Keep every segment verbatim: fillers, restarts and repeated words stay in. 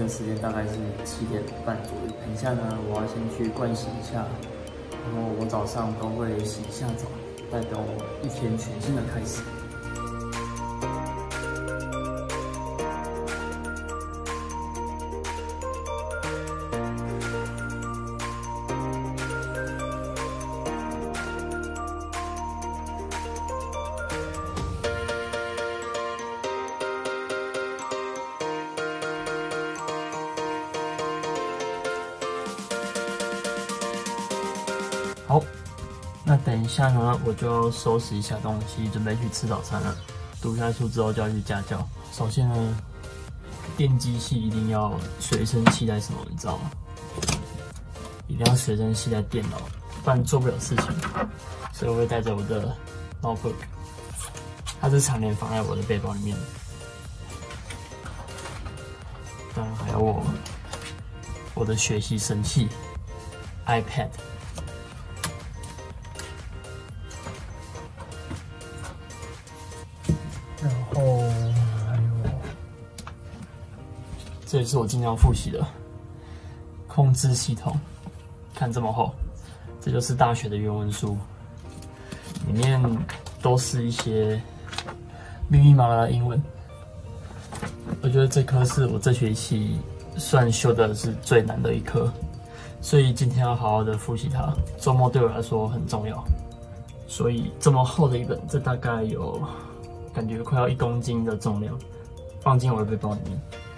的时间大概是七点半左右。等一下呢，我要先去盥洗一下，然后我早上都会洗一下澡，代表我一天全新的开始。 好，那等一下呢，我就要收拾一下东西，准备去吃早餐了。读下书之后就要去家教。首先呢，电机系一定要随身携带什么，你知道吗？一定要随身携带电脑，不然做不了事情。所以我会带着我的 notebook， 它是常年放在我的背包里面的。当然还有我我的学习神器 iPad。 然后还有，这也是我今天要复习的控制系统，看这么厚，这就是大学的原文书，里面都是一些密密麻麻的英文。我觉得这科是我这学期算修的是最难的一科，所以今天要好好的复习它。周末对我来说很重要，所以这么厚的一本，这大概有。 感觉快要一公斤的重量，放进我的背包里面。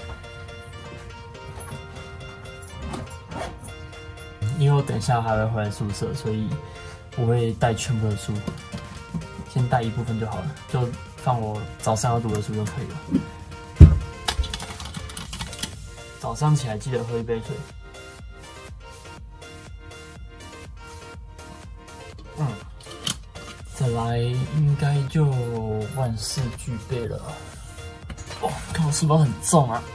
因为我等一下还会回来宿舍，所以我会带全部的书，先带一部分就好了，就放我早上要读的书就可以了。早上起来记得喝一杯水。嗯。 再来应该就万事俱备了。哦，看我书包很重啊，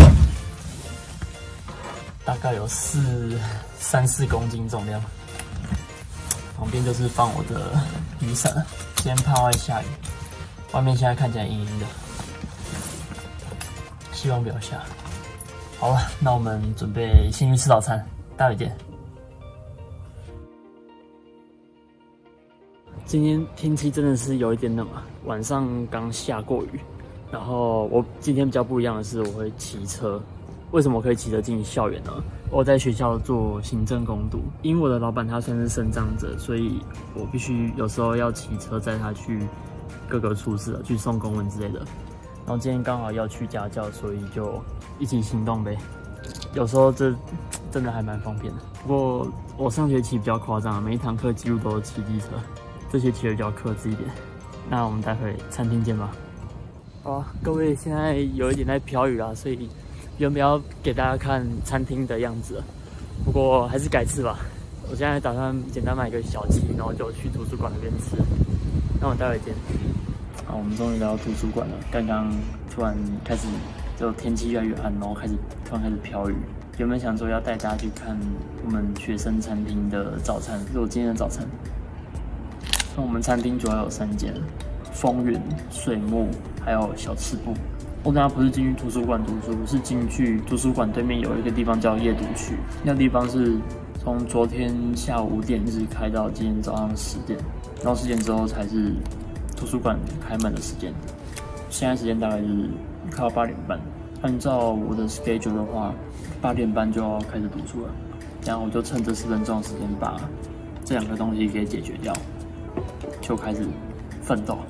大概有四三四公斤重量。旁边就是放我的雨伞，今天怕会下雨，外面现在看起来阴阴的，希望不要下。好了，那我们准备先去吃早餐，待会见。 今天天气真的是有一点冷啊，晚上刚下过雨。然后我今天比较不一样的是，我会骑车。为什么我可以骑车进校园呢？我在学校做行政工读，因为我的老板他算是身障者，所以我必须有时候要骑车载他去各个处室去送公文之类的。然后今天刚好要去家教，所以就一起行动呗。有时候这真的还蛮方便的。不过我上学期比较夸张，每一堂课几乎都是骑机车。 这学期比较克制一点，那我们待会餐厅见吧。好啊，各位，现在有一点在飘雨啦，所以原本要给大家看餐厅的样子了，不过还是改次吧。我现在打算简单买个小七，然后就去图书馆那边吃。那我们待会见。好，我们终于来到图书馆了。刚刚突然开始，就天气越来越暗，然后开始突然开始飘雨。原本想说要带大家去看我们学生餐厅的早餐，是我今天的早餐。 那我们餐厅主要有三间：风云、水木，还有小吃部。我刚刚不是进去图书馆读书，是进去图书馆对面有一个地方叫夜读区。那地方是从昨天下午五点一直开到今天早上十点，然后十点之后才是图书馆开门的时间。现在时间大概是快要八点半。按照我的 schedule 的话，八点半就要开始读书了。这样我就趁这十分钟的时间把这两个东西给解决掉。 就开始奋斗。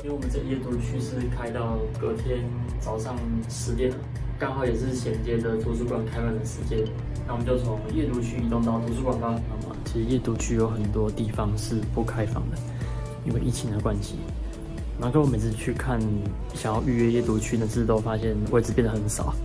因为我们这夜读区是开到隔天早上十点了，刚好也是衔接着图书馆开门的时间。那我们就从夜读区移动到图书馆吧。那么，其实夜读区有很多地方是不开放的，因为疫情的关系。然后我每次去看想要预约夜读区的事，都发现位置变得很少。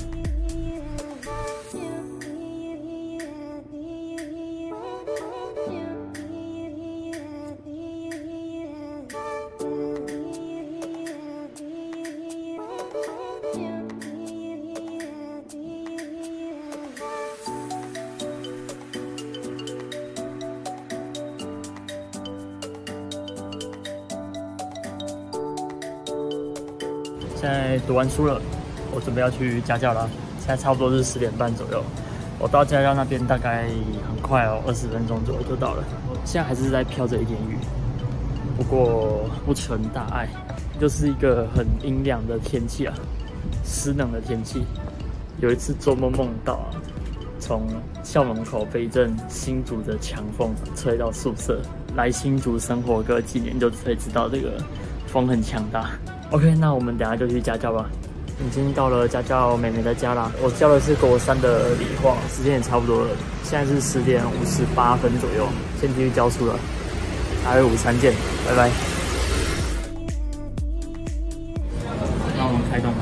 现在读完书了，我准备要去家教啦。现在差不多是十点半左右，我到家教那边大概很快哦，二十分钟左右就到了。现在还是在飘着一点雨，不过不成大碍，就是一个很阴凉的天气啊，湿冷的天气。有一次做梦梦到啊，从校门口被一阵新竹的强风吹到宿舍。来新竹生活个几年就可以知道这个风很强大。OK， 那我们等一下就去家教吧。已经到了家教妹妹的家啦。我教的是国三的理化，时间也差不多了。现在是十点五十八分左右，先继续教书了。大约午餐见，拜拜。那我们开动吧。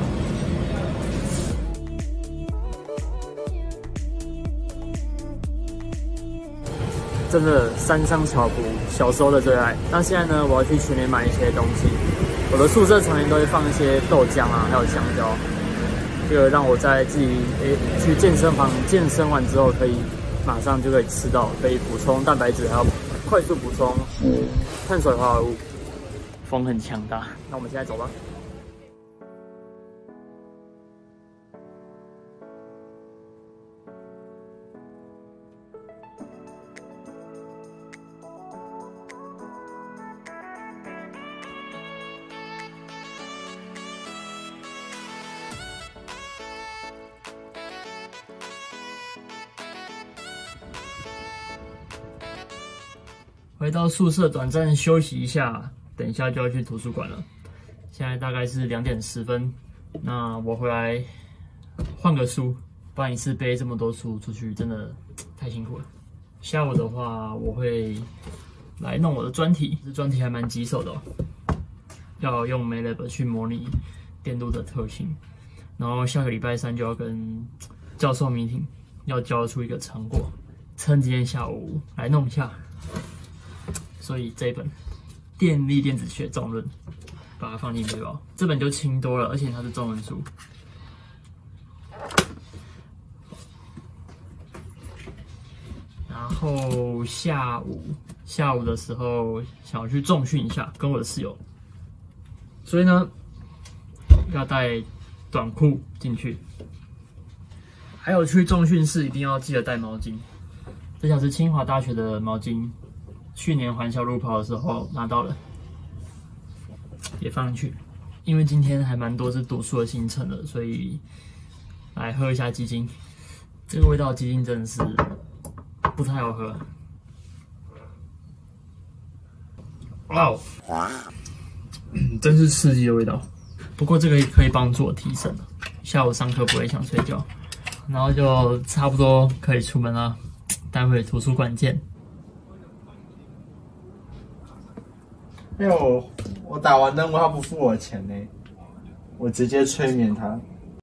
真的山上巧补，小时候的最爱。那现在呢，我要去全联买一些东西。我的宿舍常年都会放一些豆浆啊，还有香蕉，这个让我在自己诶、欸、去健身房健身完之后，可以马上就可以吃到，可以补充蛋白质，还有快速补充碳水化合物。风很强大，那我们现在走吧。回到宿舍短暂休息一下，等一下就要去图书馆了。现在大概是两点十分，那我回来换个书，不然一次背这么多书出去真的太辛苦了。下午的话，我会来弄我的专题，这专题还蛮棘手的哦，要用 MATLAB 去模拟电路的特性。然后下个礼拜三就要跟教授 meeting， 要交出一个成果，趁今天下午来弄一下。所以这一本《电力电子学纵论》，把它放进背包，这本就轻多了，而且它是中文书。然后下午下午的时候想要去重训一下，跟我的室友，所以呢要带短裤进去。还有去重训室一定要记得带毛巾，这条是清华大学的毛巾。去年环小路跑的时候拿到了，也放进去。因为今天还蛮多是读书的行程的，所以来喝一下鸡精。这个味道鸡精真的是不太好喝。哇哦，真是刺激的味道。不过这个也可以帮助我提神，下午上课不会想睡觉。然后就差不多可以出门了，待会图书馆见。 因为我我打完任务他不付我钱呢，我直接催眠他。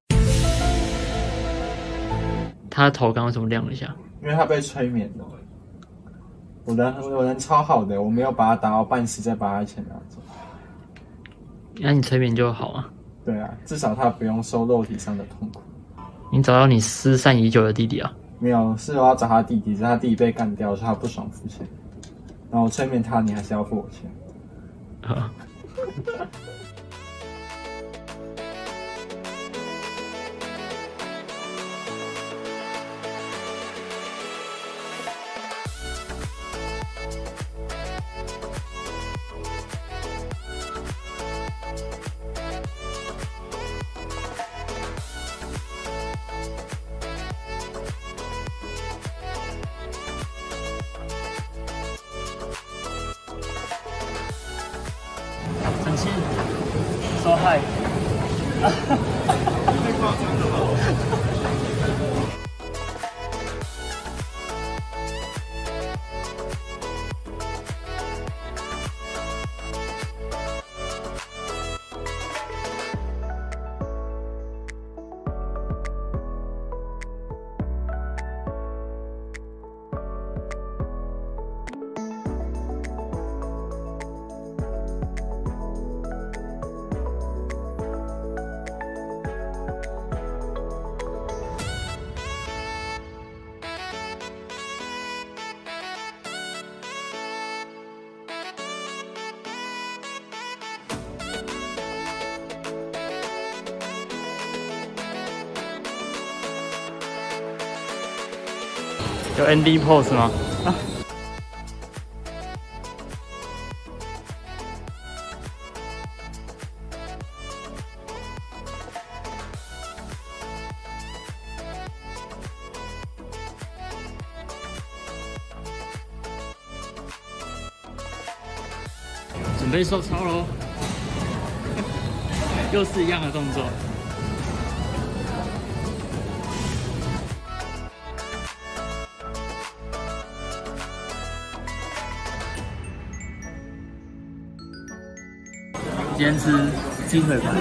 他的头刚刚为什么亮了一下？ 因为他被催眠了。我人我人超好的，我没有把他打到半死再把他钱拿走。 那你催眠就好啊。 对啊，至少他不用受肉体上的痛苦。 你找到你失散已久的弟弟啊？ 没有，是我要找他弟弟，是他弟弟被干掉，所以他不爽付钱。然后我催眠他，你还是要付我钱。 啊。三千。 说嗨。 太夸张了吧？ 有 ending pose 吗？啊、准备收操喽！又是一样的动作。今天吃鸡腿饭。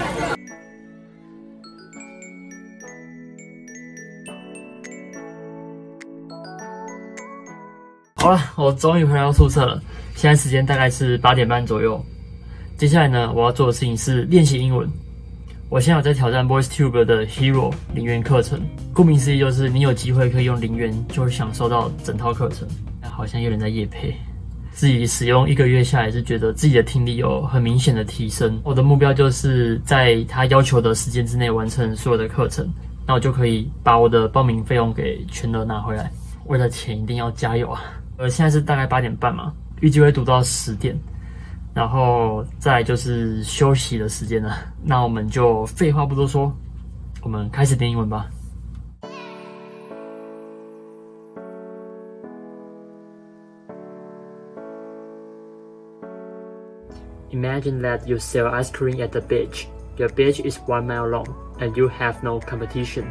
好了，我终于回到宿舍了。现在时间大概是八点半左右。接下来呢，我要做的事情是练习英文。我现在有在挑战 VoiceTube 的 Hero 零元课程。顾名思义，就是你有机会可以用零元就会享受到整套课程。好像有人在业配。自己使用一个月下来，是觉得自己的听力有很明显的提升。我的目标就是在他要求的时间之内完成所有的课程，那我就可以把我的报名费用给全额拿回来。为了钱一定要加油啊！呃，现在是大概八点半嘛，预计会读到十点，然后再来就是休息的时间了。那我们就废话不多说，我们开始练英文吧。Imagine that you sell ice cream at the beach. Your beach is one mile long, and you have no competition.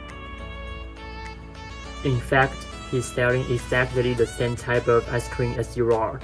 In fact, he's selling exactly the same type of ice cream as you are.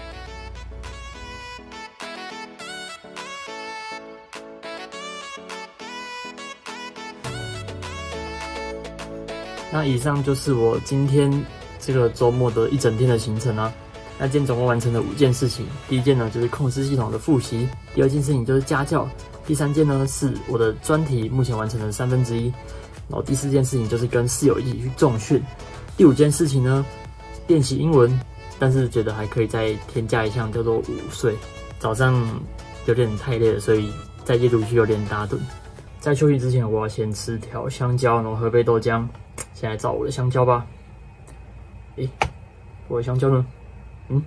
那以上就是我今天这个周末的一整天的行程啊。那今天总共完成了五件事情。第一件呢就是控制系统的复习，第二件事情就是家教，第三件呢是我的专题目前完成了三分之一，然后第四件事情就是跟室友一起去重训，第五件事情呢练习英文，但是觉得还可以再添加一项叫做午睡。早上有点太累了，所以在夜读区有点打盹。在休息之前，我要先吃条香蕉，然后喝杯豆浆。先来找我的香蕉吧。诶，我的香蕉呢？嗯，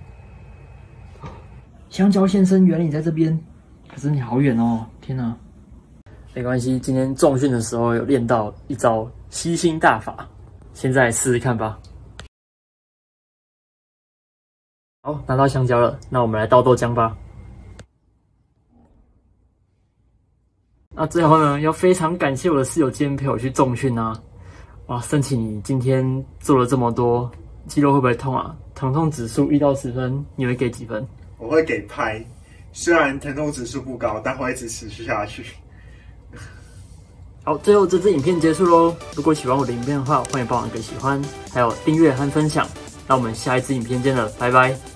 香蕉先生，原来你在这边，可是你好远哦！天哪，没关系，今天重训的时候有练到一招吸星大法，现在试试看吧。好，拿到香蕉了，那我们来倒豆浆吧。那最后呢，要非常感谢我的室友今天陪我去重训啊！哇，盛启你今天做了这么多，肌肉会不会痛啊？疼痛指数一到十分，你会给几分？ 我会给拍，虽然疼痛指数不高，但会一直持续下去。 好，最后这支影片结束喽。如果喜欢我的影片的话，欢迎帮我按个喜欢，还有订阅和分享。那我们下一支影片见了，拜拜。